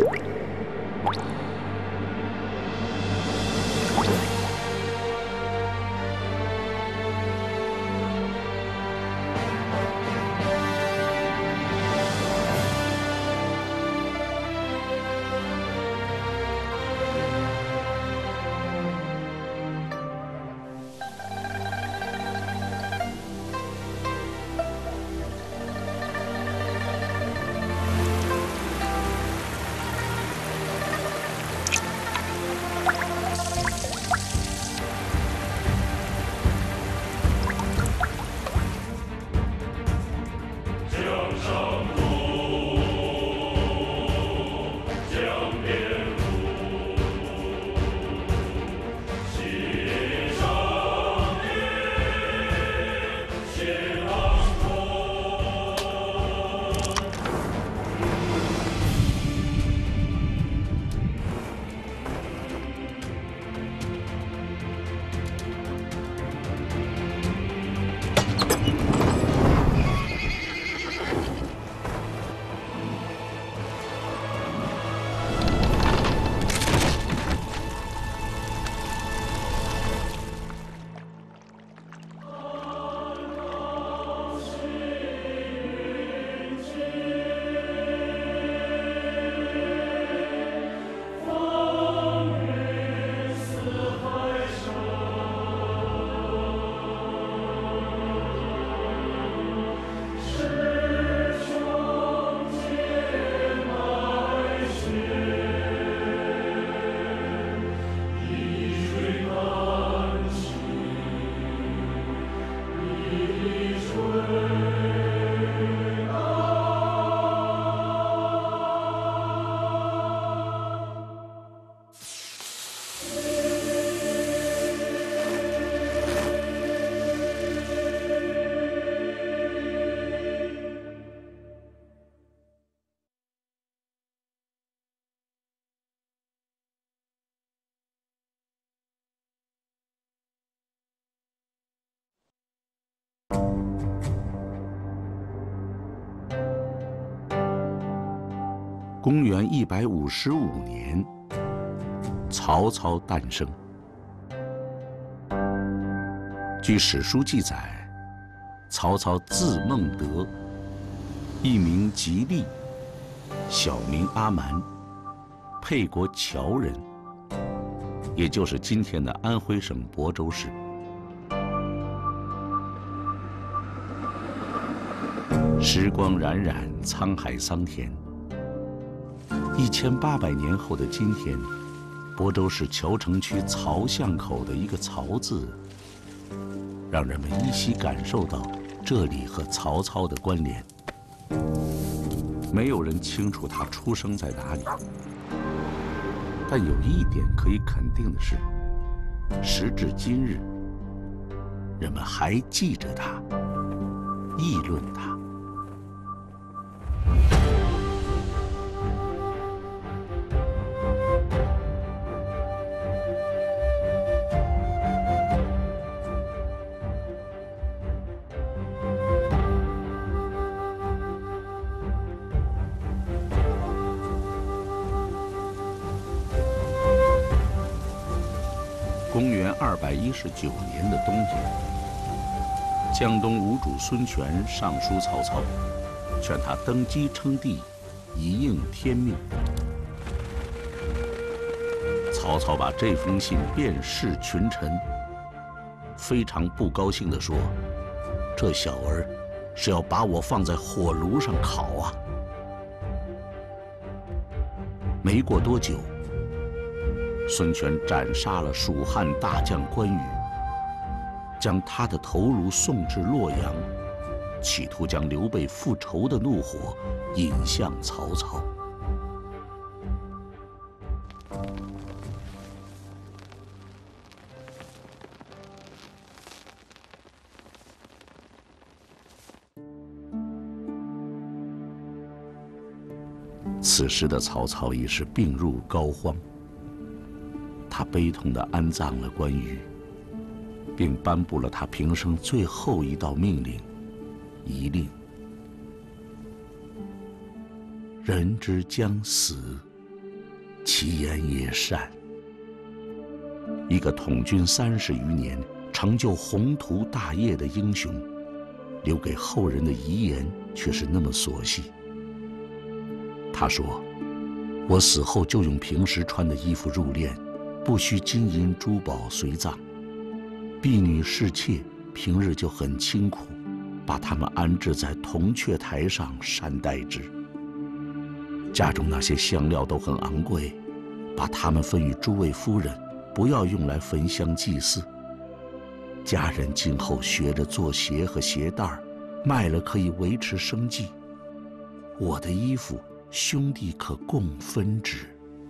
公元155年，曹操诞生。据史书记载，曹操字孟德，艺名吉利，小名阿瞒，沛国谯人，也就是今天的安徽省亳州市。时光荏苒，沧海桑田。1800年后的今天，亳州市谯城区曹巷口的一个曹字，让人们依稀感受到这里和曹操的关联。没有人清楚他出生在哪里，但有一点可以肯定的是，时至今日，人们还记着他，议论他。公元219年的冬天，江东吴主孙权上书曹操，劝他登基称帝，以应天命。曹操把这封信遍示群臣，非常不高兴地说：“这小儿是要把我放在火炉上烤啊！”没过多久，孙权斩杀了蜀汉大将关羽，将他的头颅送至洛阳，企图将刘备复仇的怒火引向曹操。此时的曹操已是病入膏肓，他悲痛地安葬了关羽，并颁布了他平生最后一道命令——遗令：人之将死， 其言也善。一个统军30余年、成就宏图大业的英雄，留给后人的遗言却是那么琐细。他说：“我死后就用平时穿的衣服入殓，不需金银珠宝随葬。婢女侍妾平日就很清苦，把他们安置在铜雀台上善待之。家中那些香料都很昂贵，把它们分与诸位夫人，不要用来焚香祭祀。家人今后学着做鞋和鞋带，卖了可以维持生计。我的衣服，兄弟可共分之。”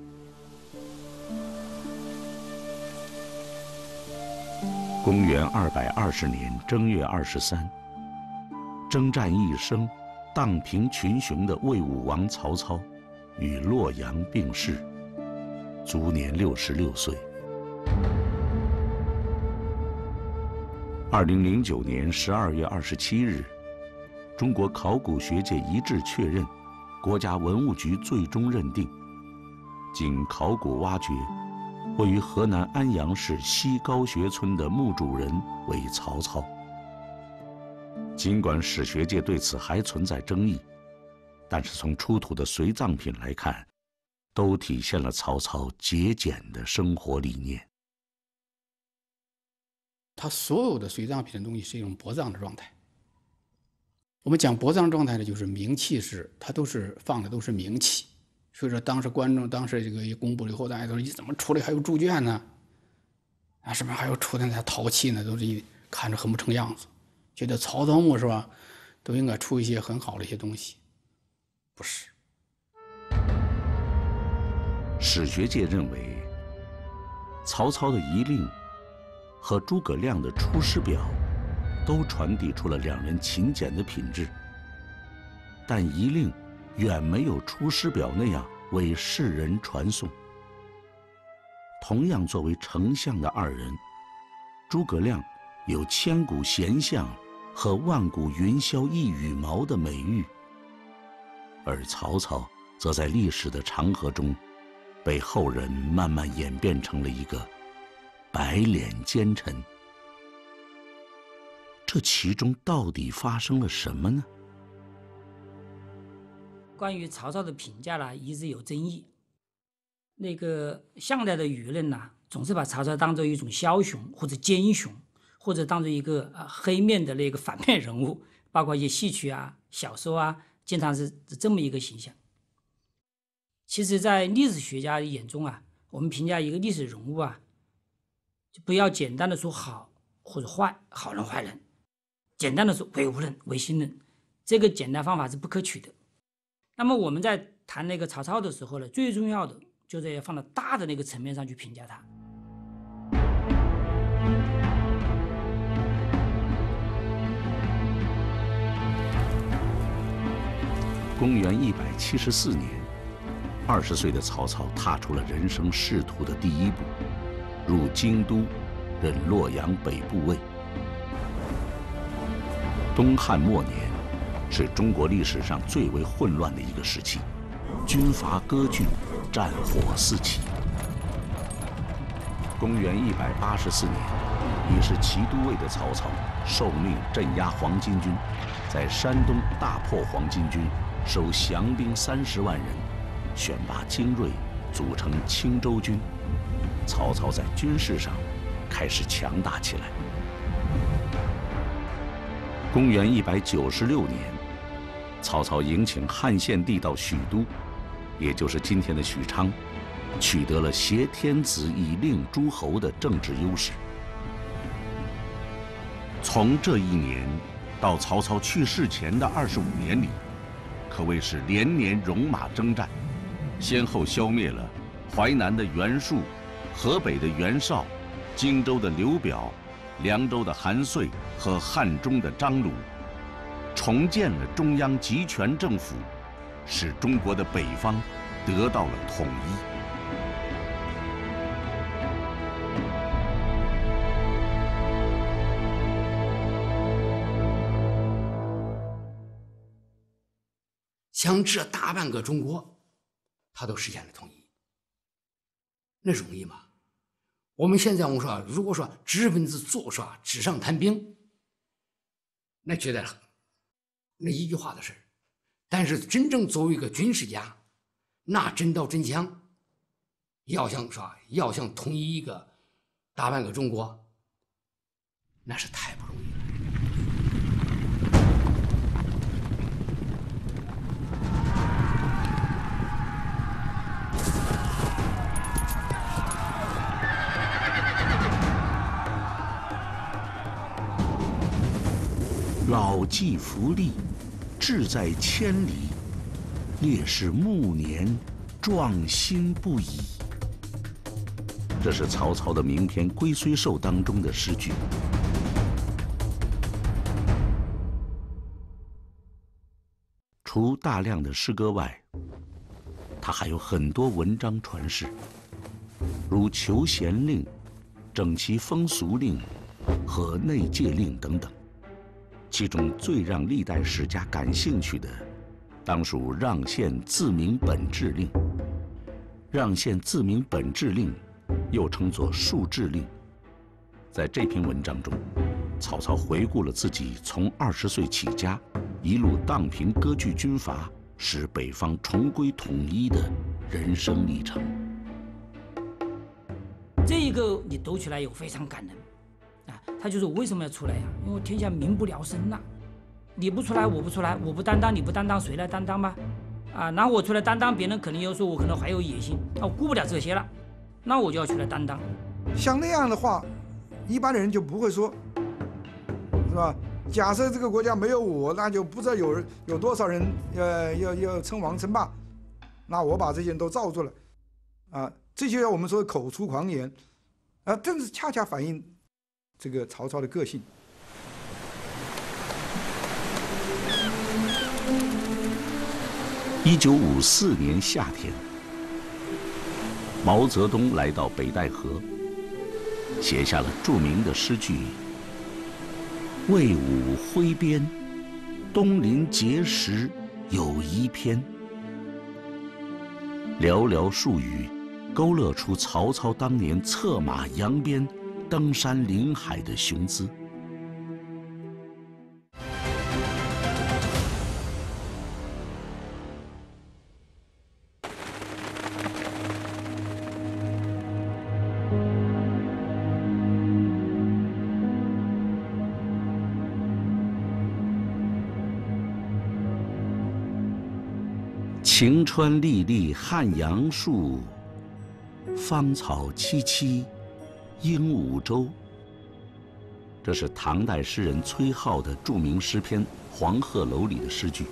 公元220年正月23，征战一生、荡平群雄的魏武王曹操，与洛阳病逝，卒年66岁。2009年12月27日，中国考古学界一致确认，国家文物局最终认定，经考古挖掘，位于河南安阳市西高穴村的墓主人为曹操。尽管史学界对此还存在争议，但是从出土的随葬品来看，都体现了曹操节俭的生活理念。 他所有的随葬品的东西是一种薄葬的状态。我们讲薄葬状态呢，就是冥器是它都是放的都是冥器，所以说当时观众当时这个一公布了以后，大家都说你怎么处理还有猪圈呢？啊，什么还有出的那陶器呢？都是看着很不成样子，觉得曹操墓是吧，都应该出一些很好的一些东西，不是。 史学界认为，曹操的遗令和诸葛亮的《出师表》都传递出了两人勤俭的品质，但遗令远没有《出师表》那样为世人传颂。同样作为丞相的二人，诸葛亮有千古贤相和万古云霄一羽毛的美誉，而曹操则在历史的长河中，被后人慢慢演变成了一个白脸奸臣。这其中到底发生了什么呢？ 关于曹操的评价呢，一直有争议。那个向来的舆论呢，总是把曹操当作一种枭雄或者奸雄，或者当作一个黑面的那个反面人物，包括一些戏曲啊、小说啊，经常是这么一个形象。其实，在历史学家眼中啊，我们评价一个历史人物啊，就不要简单的说好或者坏，好人坏人，简单的说唯物论、唯心论，这个简单方法是不可取的。那么我们在谈那个曹操的时候呢，最重要的就是要放到大的那个层面上去评价他。 公元174年，20岁的曹操踏出了人生仕途的第一步，入京都，任洛阳北部尉。东汉末年是中国历史上最为混乱的一个时期，军阀割据，战火四起。公元184年，已是骑都尉的曹操受命镇压黄巾军，在山东大破黄巾军，收降兵30万人，选拔精锐，组成青州军。曹操在军事上开始强大起来。公元196年，曹操迎请汉献帝到许都，也就是今天的许昌，取得了挟天子以令诸侯的政治优势。从这一年到曹操去世前的25年里，可谓是连年戎马征战，先后消灭了淮南的袁术、河北的袁绍、荆州的刘表、凉州的韩遂和汉中的张鲁，重建了中央集权政府，使中国的北方得到了统一。 将这大半个中国，他都实现了统一。 那容易吗？我们现在我们说，如果说知识分子做说纸上谈兵，那觉得那一句话的事儿。但是真正作为一个军事家，那真刀真枪，要想统一一个大半个中国，那是太不容易了。 老骥伏枥，志在千里；烈士暮年，壮心不已。这是曹操的名篇《龟虽寿》当中的诗句。除大量的诗歌外，他还有很多文章传世，如《求贤令》《整齐风俗令》和《内戒令》等等。其中最让历代史家感兴趣的，当属《让县自明本志令》。《让县自明本志令》又称作《述志令》。在这篇文章中，曹操回顾了自己从20岁起家，一路荡平割据军阀，使北方重归统一的人生历程。 这一个你读起来有非常感人。他就是我为什么要出来呀？因为天下民不聊生呐，你不出来，我不出来，我不担当，你不担当，谁来担当吧？然后我出来担当，别人肯定又说我可能怀有野心，我顾不了这些了，那我就要出来担当。 像那样的话，一般的人就不会说，是吧？假设这个国家没有我，那就不知道有多少人要称王称霸，那我把这些人都罩住了，这就要我们说口出狂言，但是恰恰反映这个曹操的个性。 1954年夏天，毛泽东来到北戴河，写下了著名的诗句：“魏武挥鞭，东临碣石有遗篇。”寥寥数语，勾勒出曹操当年策马扬鞭、登山临海的雄姿。晴川历历汉阳树，芳草萋萋鹦鹉洲。这是唐代诗人崔颢的著名诗篇《黄鹤楼》里的诗句。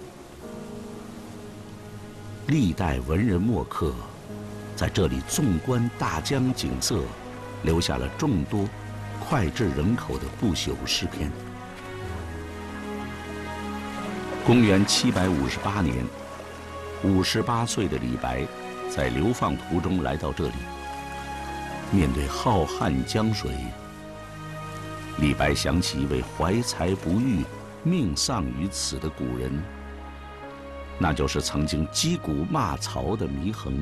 历代文人墨客在这里纵观大江景色，留下了众多脍炙人口的不朽诗篇。公元758年，58岁的李白在流放途中来到这里，面对浩瀚江水，李白想起一位怀才不遇、命丧于此的古人，那就是曾经击鼓骂曹的祢衡。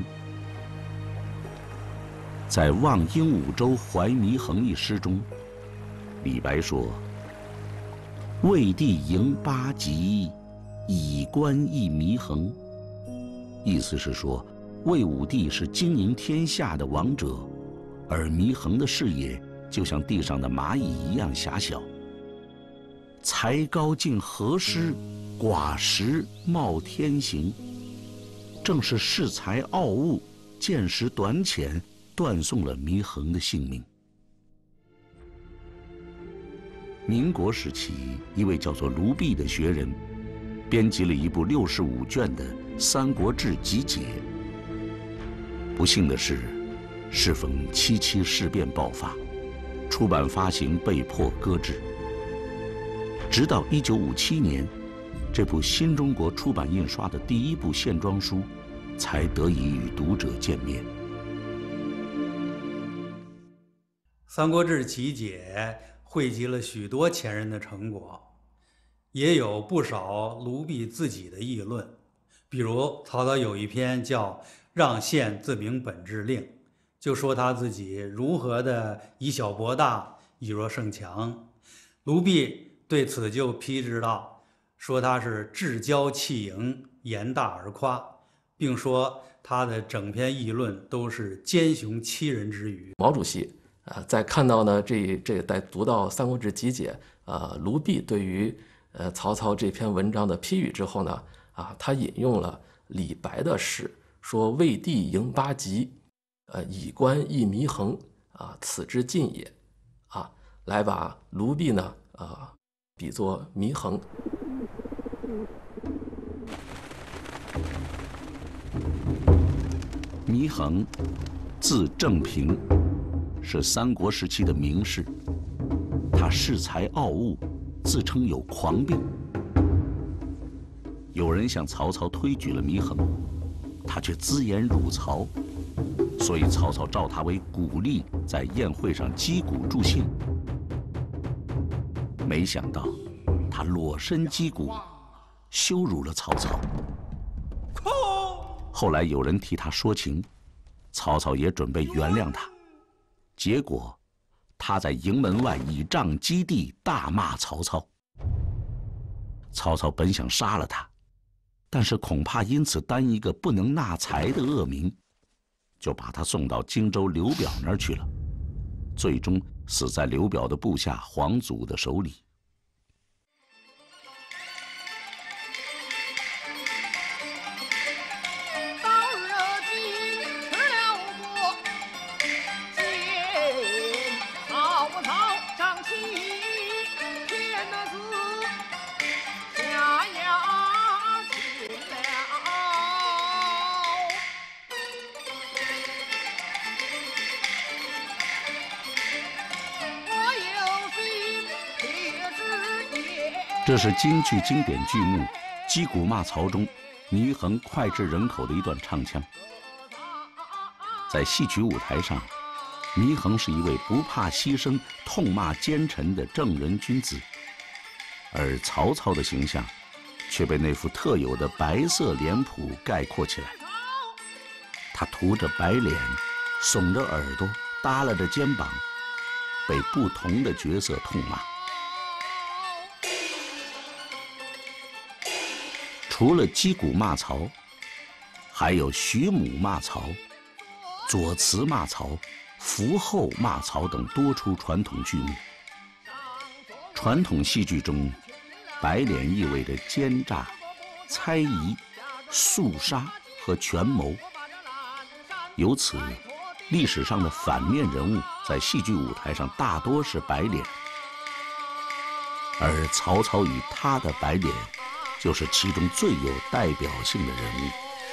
在《望鹦鹉洲怀祢衡》一诗中，李白说：“魏帝迎八极，以观一祢衡。”意思是说，魏武帝是经营天下的王者，而祢衡的视野就像地上的蚂蚁一样狭小。才高竟何施，寡识冒天行。正是恃才傲物、见识短浅，断送了祢衡的性命。民国时期，一位叫做卢弼的学人，编辑了一部65卷的《三国志集解》。不幸的是，适逢7·7事变爆发，出版发行被迫搁置。直到1957年，这部新中国出版印刷的第一部线装书，才得以与读者见面。《 三国志集解》汇集了许多前人的成果，也有不少卢弼自己的议论。比如曹操有一篇叫《让县自明本志令》， 就说他自己如何的以小博大，以弱胜强。卢弼对此就批之道，说他是志骄气盈，言大而夸，并说他的整篇议论都是奸雄欺人之语。 毛主席在看到呢在读到《三国志集解》卢弼对于曹操这篇文章的批语之后呢，他引用了李白的诗，说魏帝迎八极，以观亦弥衡，此之尽也，来把卢弼呢比作祢衡。 祢衡，字正平，是三国时期的名士。他恃才傲物，自称有狂病。有人向曹操推举了祢衡，他却自言辱曹，所以曹操召他为鼓吏，在宴会上击鼓助兴。没想到他裸身击鼓，羞辱了曹操。后来有人替他说情，曹操也准备原谅他，结果他在营门外以杖击地，大骂曹操。曹操本想杀了他，但是恐怕因此担一个不能纳才的恶名，就把他送到荆州刘表那儿去了，最终死在刘表的部下黄祖的手里。这是京剧经典剧目《击鼓骂曹》中祢衡脍炙人口的一段唱腔。在戏曲舞台上，祢衡是一位不怕牺牲、痛骂奸臣的正人君子，而曹操的形象却被那副特有的白色脸谱概括起来。他涂着白脸，耸着耳朵，耷拉着肩膀，被不同的角色痛骂。除了击鼓骂曹，还有徐母骂曹、左慈骂曹、伏后骂曹等多出传统剧目。传统戏剧中，白脸意味着奸诈、猜疑、肃杀和权谋。由此，历史上的反面人物在戏剧舞台上大多是白脸，而曹操与他的白脸就是其中最有代表性的人物。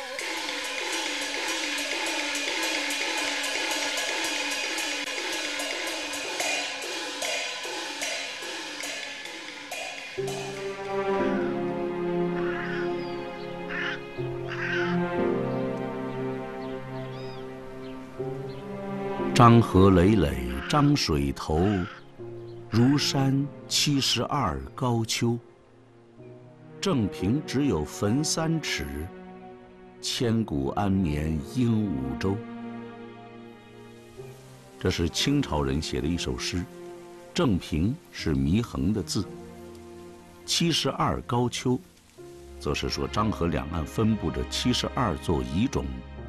漳河累累漳水头，如山72高丘。正平只有坟3尺，千古安眠鹦鹉洲。这是清朝人写的一首诗，正平是祢衡的字，72高丘，则是说漳河两岸分布着72座遗冢。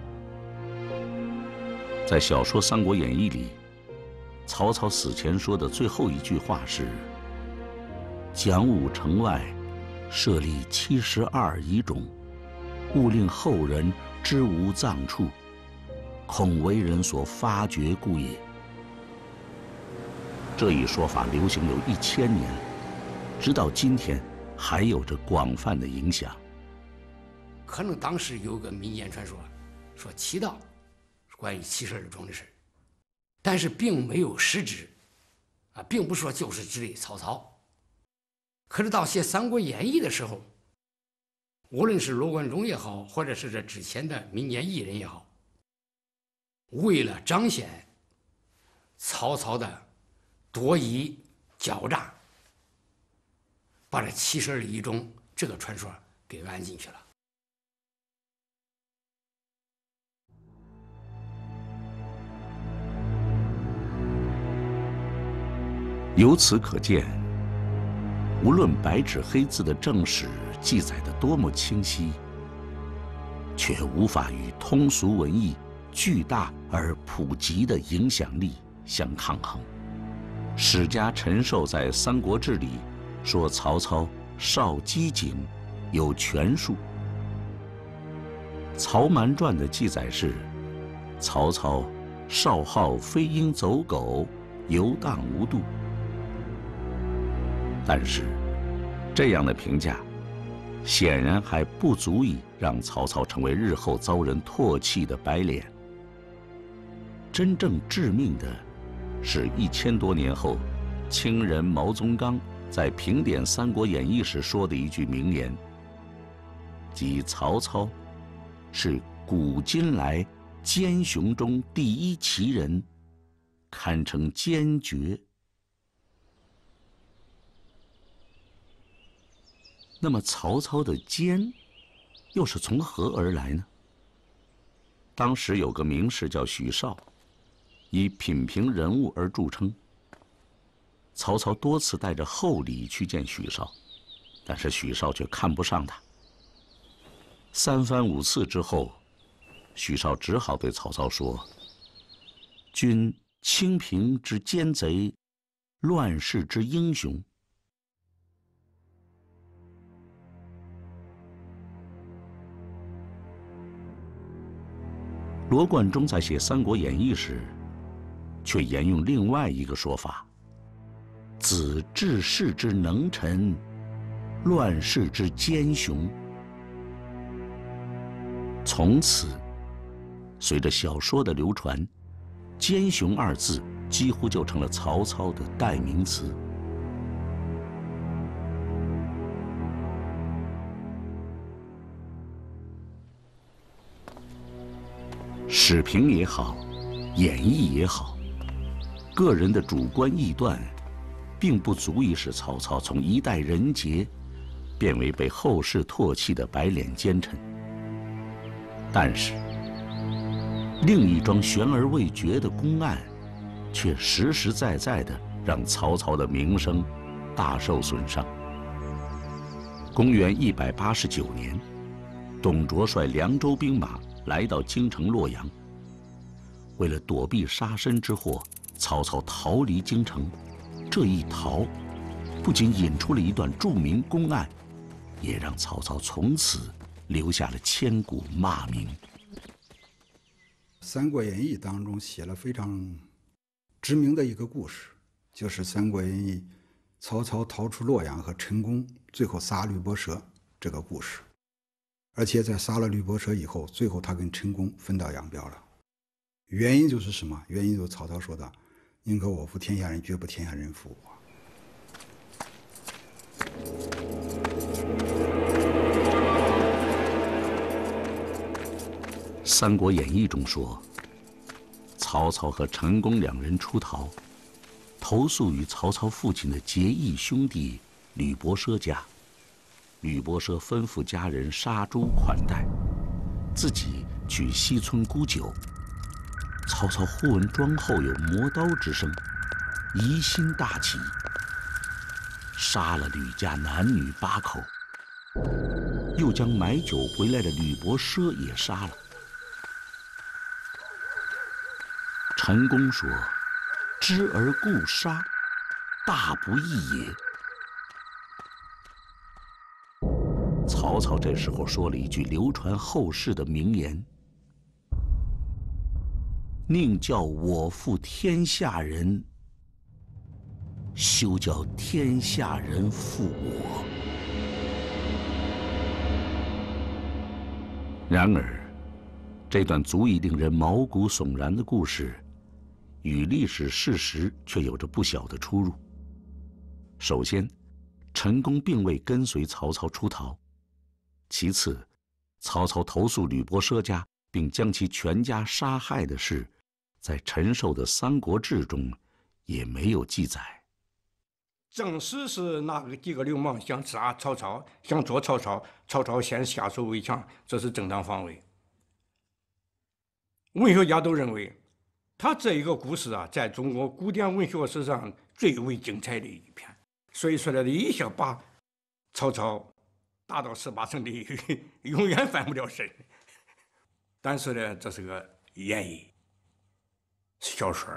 在小说《三国演义》里，曹操死前说的最后一句话是：“讲武城外设立72遗冢，勿令后人知无葬处，恐为人所发掘故也。”这一说法流行有1000年，直到今天还有着广泛的影响。 可能当时有个民间传说，说祈祷关于72冢的事，但是并没有实质，并不是说就是指的曹操。可是到写《三国演义》的时候，无论是罗贯中也好，或者是这之前的民间艺人也好，为了彰显曹操的多疑狡诈，把这72遗冢这个传说给安进去了。 由此可见，无论白纸黑字的正史记载得多么清晰，却无法与通俗文艺巨大而普及的影响力相抗衡。史家陈寿在《三国志》里说曹操少机警，有权术。《曹瞒传》的记载是，曹操少好飞鹰走狗，游荡无度。但是，这样的评价显然还不足以让曹操成为日后遭人唾弃的白脸。真正致命的是1000多年后，清人毛宗岗在评点《三国演义》时说的一句名言，即曹操是古今来奸雄中第一奇人，堪称奸绝。那么曹操的奸又是从何而来呢？当时有个名士叫许绍，以品评人物而著称。曹操多次带着厚礼去见许绍，但是许绍却看不上他。3番5次之后，许绍只好对曹操说：“君清平之奸贼，乱世之英雄。”罗贯中在写《三国演义》时，却沿用另外一个说法：“子治世之能臣，乱世之奸雄。”从此，随着小说的流传，“奸雄”二字几乎就成了曹操的代名词。史评也好，演绎也好，个人的主观臆断，并不足以使曹操从一代人杰变为被后世唾弃的白脸奸臣。但是，另一桩悬而未决的公案，却实实在在地让曹操的名声大受损伤。公元189年，董卓率凉州兵马来到京城洛阳。为了躲避杀身之祸，曹操逃离京城。这一逃，不仅引出了一段著名公案，也让曹操从此留下了千古骂名。 《三国演义》当中写了非常知名的一个故事，就是《三国演义》曹操逃出洛阳和陈宫最后杀吕伯奢这个故事。而且在杀了吕伯奢以后，最后他跟陈宫分道扬镳了。原因就是什么？原因就是曹操说的：“宁可我负天下人，绝不天下人负我。” 《三国演义》中说，曹操和陈宫两人出逃，投宿于曹操父亲的结义兄弟吕伯奢家。吕伯奢吩咐家人杀猪款待，自己去西村沽酒。曹操忽闻庄后有磨刀之声，疑心大起，杀了吕家男女8口，又将买酒回来的吕伯奢也杀了。陈宫说：“知而故杀，大不义也。”曹操这时候说了一句流传后世的名言：“宁叫我负天下人，休叫天下人负我。”然而，这段足以令人毛骨悚然的故事，与历史事实却有着不小的出入。首先，陈宫并未跟随曹操出逃；其次，曹操投宿吕伯奢家，并将其全家杀害的事，在陈寿的《三国志》中也没有记载。 正史是那几个流氓想杀曹操，想捉曹操，曹操先下手为强，这是正当防卫。文学家都认为， 他这一个故事啊，在中国古典文学史上最为精彩的一篇，所以说呢，一下把曹操打到18层地狱，永远翻不了身。但是呢，这是个演绎小说。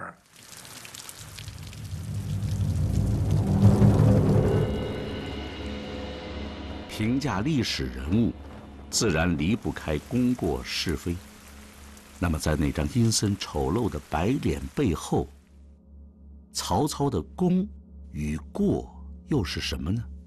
评价历史人物，自然离不开功过是非。那么，在那张阴森丑陋的白脸背后，曹操的功与过又是什么呢？